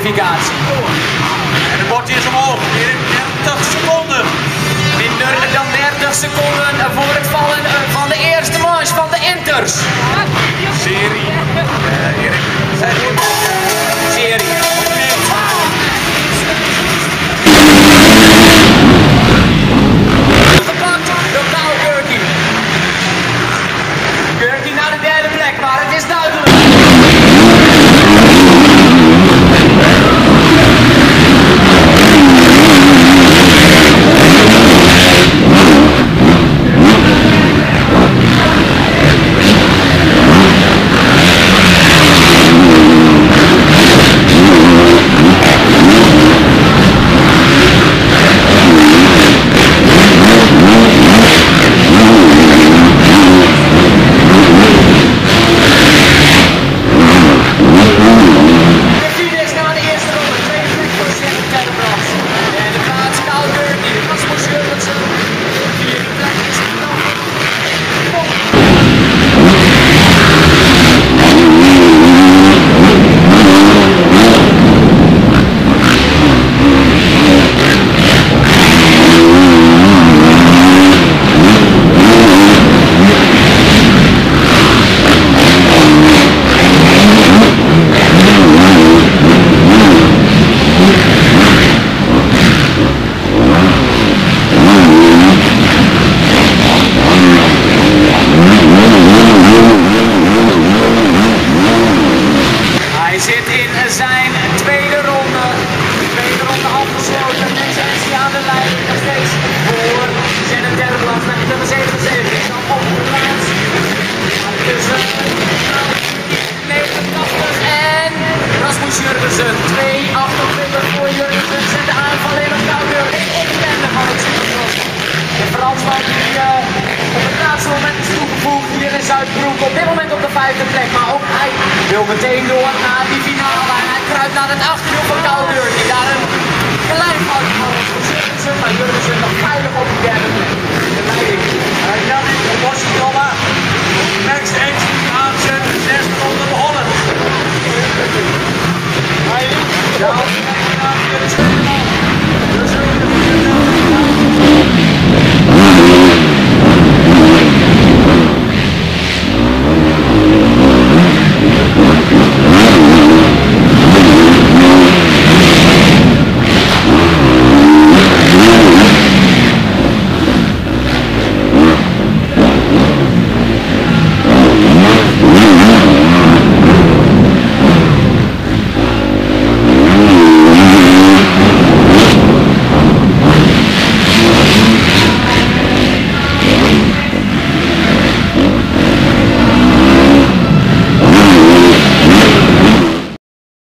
kwalificatie. En het bordje is omhoog, weer in 30 seconden. Minder dan 30 seconden voor het vallen van de eerste manche van de Inters. Serie. Erik. Serie. Gepakt door Kyle Gurkey. Gurkey naar de derde plek, maar het is duidelijk. Op dit moment op de vijfde plek, maar ook hij wil meteen door naar die finale. En hij kruipt naar het achterwiel van Kouder, die daar een klein foutje van is. Maar Jurgensen nog veilig op de derde plek. De leiding. En dan is de Bosje Max Engst aanzet, 6 ronden begonnen.